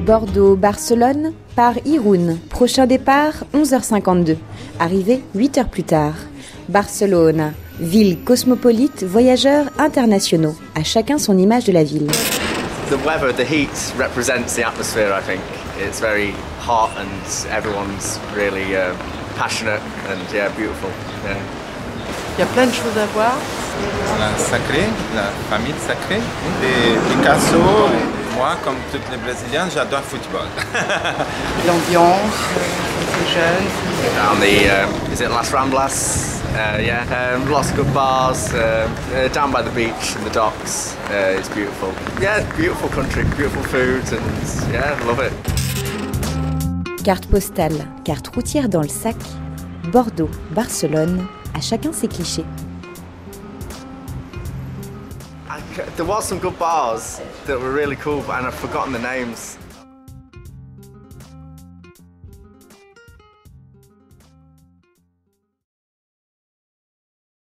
Bordeaux-Barcelone par Irún. Prochain départ 11h52. Arrivée 8 heures plus tard. Barcelone, ville cosmopolite, voyageurs internationaux. À chacun son image de la ville. The weather, the heat represents the atmosphere, I think. It's very hot and everyone's really passionate and beautiful. Yeah. Il y a plein de choses à voir. La sacrée, la famille sacrée, des Picasso. Moi, comme tous les Brésiliens, j'adore le football. L'ambiance, les jeunes. Down the, is it Las Ramblas? Lots of good bars, down by the beach and the docks. It's beautiful. Yeah, beautiful country, beautiful food, and yeah, love it. Carte postale, carte routière dans le sac. Bordeaux, Barcelone, à chacun ses clichés. There was some good bars that were really cool, and I've forgotten the names.